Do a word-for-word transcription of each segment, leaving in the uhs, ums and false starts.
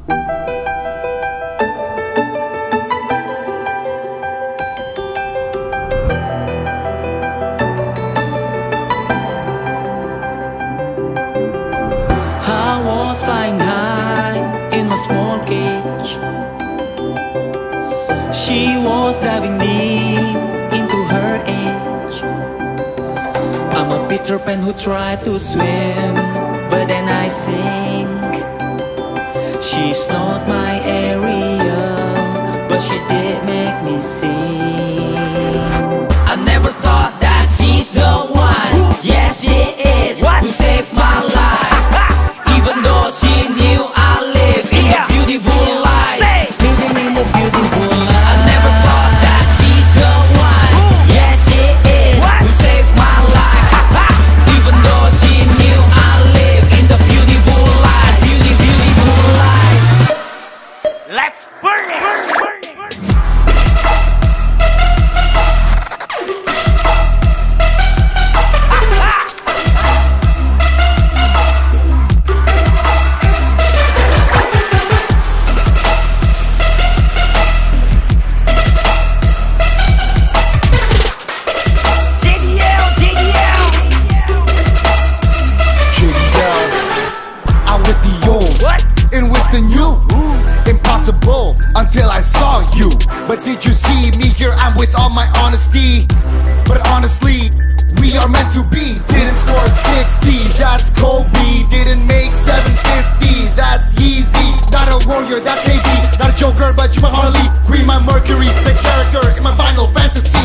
I was flying high in my small cage. She was diving deep into her age. I'm a Peter Pan who tried to swim, but then I sink. She's not my Ariel, but she did make me sing. I never thought that she's the one. Yes, she is, who saved my life. Even though she knew I live in a beautiful life, living in a beautiful life. I never thought that she's the one. Yes, she is, who saved my life. Even though she knew I live in the beautiful life, beauty, beautiful life. Let's burn it! Burn it, burn it, burn it. Until I saw you. But did you see me here? I'm with all my honesty. But honestly, we are meant to be. Didn't score sixty, that's Kobe. Didn't make seven fifty, that's Yeezy. Not a warrior, that's K D. Not a Joker, but you my Harley Queen, my Mercury, the character in my Final Fantasy.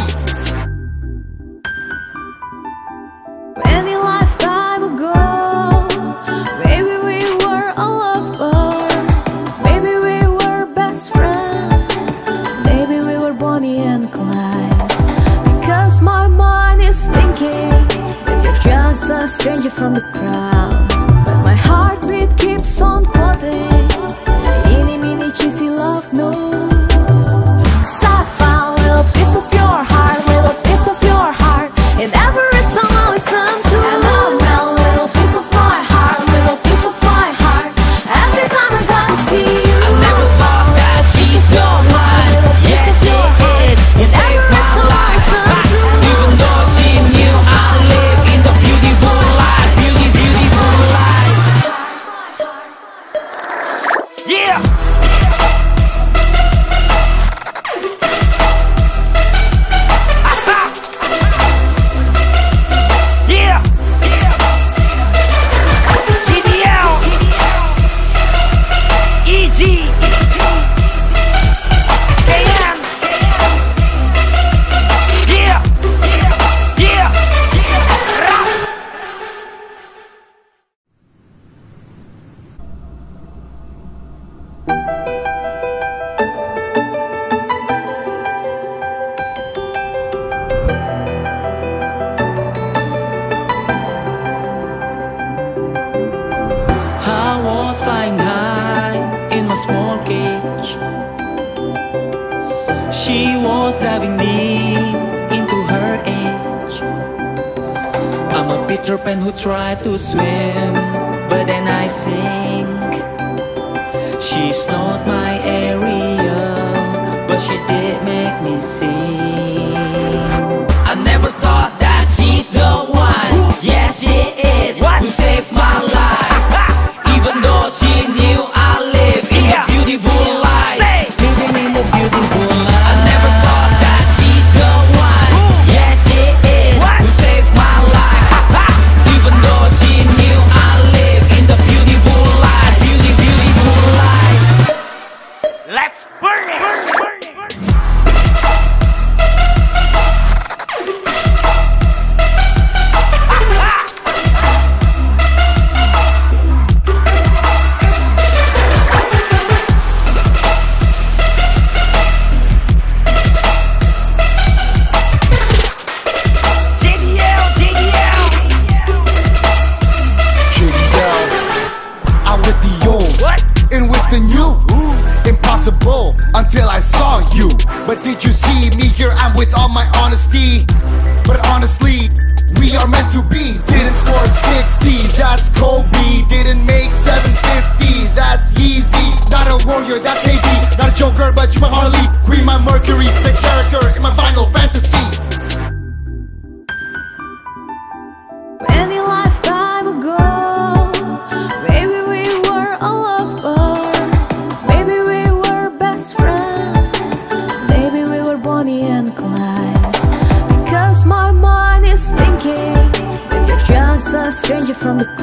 Many lifetime ago, maybe we were a lover. Maybe we were best friends. Maybe we were Bonnie and Clyde. Because my mind is thinking that you're just a stranger from the crowd. But my heartbeat keeps on quoting any mini cheesy love notes. So I found a little piece of your heart, little piece of your heart in every song I listen to. And I melt a little piece of my heart, little piece of my heart every time I gotta see you. I never thought that she's the one. Yes, she is, who saved my life. Even though she knew I live in the beautiful life, beauty, beautiful life. Yeah! Yeah! G D L E G K M. Yeah! Yeah! Rap. I was flying high in my small cage. She was diving deep into her age. I'm a Peter Pan who tried to swim, but then I sink. She's not my Ariel, but she did make me sing. I never thought that she's the one. Yes, she is, who saved my life. Even though she knew I live in a beautiful life, living in a beautiful life. I never thought that she's the one. Yes, she is, who saved my life. Even though she knew I live in the beautiful life, beauty, beautiful life. Let's burn it! Burn it, burn it, burn it. Until I saw you. But did you see me here? I'm with all my honesty. But honestly, we are meant to be. Didn't score sixty, that's Kobe. Didn't make seven fifty, that's Yeezy. Not a from the